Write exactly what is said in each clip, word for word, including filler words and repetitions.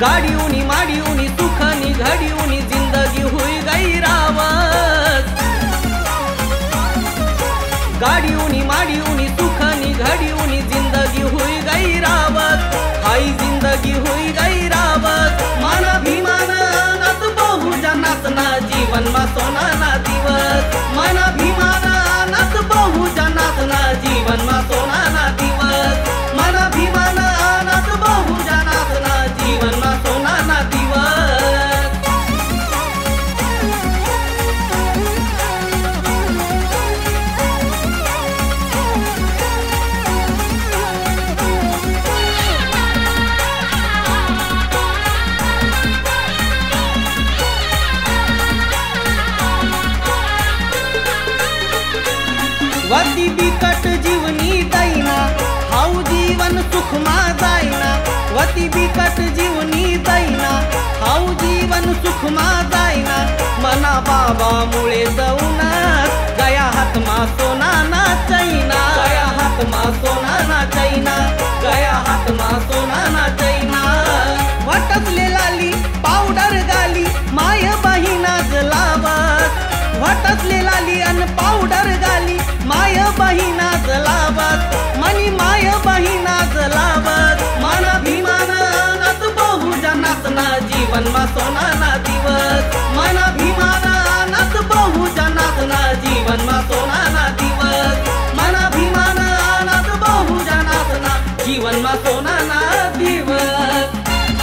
गाडीउनी माडीउनी सुखनी घडीउनी जिंदगी हुई गई रावत। गाडीउनी माडीउनी सुखनी घडीउनी जिंदगी हुई गई रावत। हाई जिंदगी हुई गई रावत। मन अभिमान नत बहुजनात ना जीवन मा सोना ना दिवस। मन अभिमान नत बहुजनात ना जीवन मा सोना ना दिवस। मन अभिमान नत बहुजनात ना जीवन मा सोना ना दिवस। वती बिकट जीवनी दैना हाउ जीवन सुखमा जायना। वती बिकट जीवनी दैना हाउ जीवन सुखमा जायना। मना बाबा मुळे जाऊना गया हातमा सोना ना चैना। गया हातमा सोना ना चैना। गया हातमा सोना ना चैना। वटसले लाली पावडर गाली माय बहिना जलावत। वटसले लाली अन पावडर गाली माय बहिना जलावत। मनी माय बहिना जलावत। मन अभिमान नत बहुजनात ना जीवन मा सोना ना दिवस। मन अभिमान नत बहुजनात ना जीवन मा सोना ना दिवस। मन अभिमान नत बहुजनात ना जीवन मा सोना ना दिवस।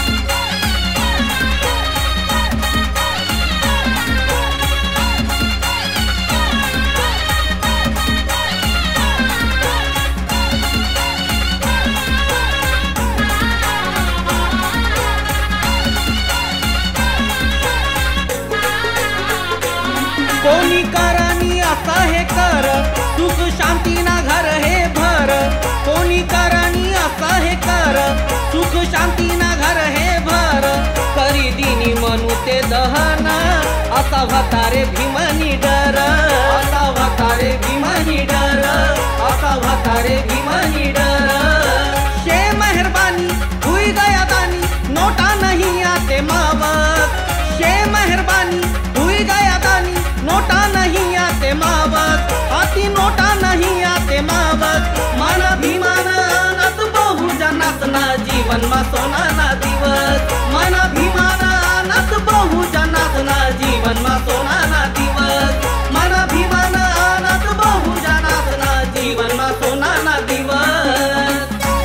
कोणी करानी असा हे कर सुख शांती ना घर हे भर। कोणी करानी असा हे कर सुख शांती ना घर हे भर। करी दिनी म्हणू ते दहन असा व्हतारे भीमनी डर। असा व्हतारे भीमनी डर। असा व्हतारे भीमनी डर। शे मेहरबानी हुई गया दानी नोटा नहीं आते मावत। शे मेहरबानी हुई गया दानी नोटा नहीं आते मावत। हाथी नोटा नहीं आते मावत। मन अभिमान नत बहुजनात ना जीवन मा सोना ना दिवस। मन अभिमान नत बहुजनात ना जीवन मा सोना ना दिवस। मन अभिमान नत बहुजनात ना जीवन मा सोना ना दिवस।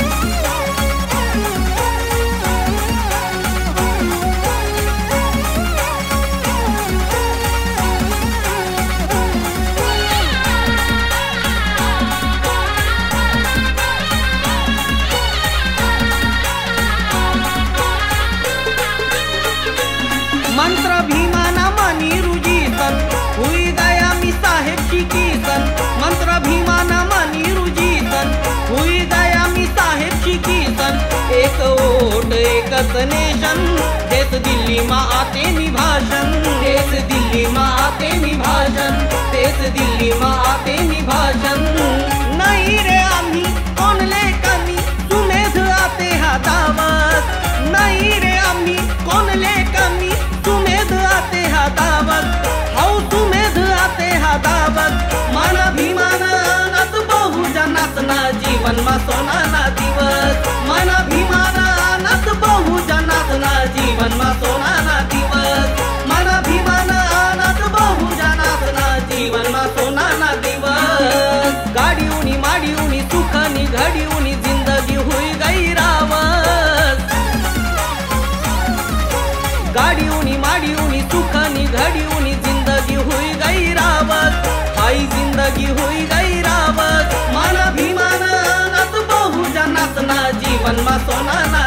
मंत्र भीमाना मनी रुजीसन हुई गया मी साहेब शिकीसन। मंत्र भीमाना मनी रुजीसन हुई गया मी साहेब शिकीसन। एक वोट एकच नेशन देश दिल्ली मा आते मी भाषण। देश दिल्ली मा आते मी भाषण। देश दिल्ली मा आते मी भाषण। नाही रे आम्ही कोणले कमी सुमेध आते हा दावत। नाही रे आम्ही कोणले कमी सुमेध आते हा दावत। हाउ सुमेध आते हा दावत। मन अभिमान नत बहुजनात ना जीवन मा सोना ना दिवस। मन अभिमान नत बहुजनात ना जीवन मा सोना ना दिवस। मन अभिमान नत बहुजनात ना जीवन मा सोना ना दिवस। गाडीउनी माडीउनी सुखनी घडीउनी जिंदगी हुई गई रावत। गाडीउनी माडीउनी सुखनी घडीउनी जिंदगी हुई गई रावत। हाई जिंदगी हुई गई रावत। मन अभिमान नत बहुजनात ना जीवन मा सोना ना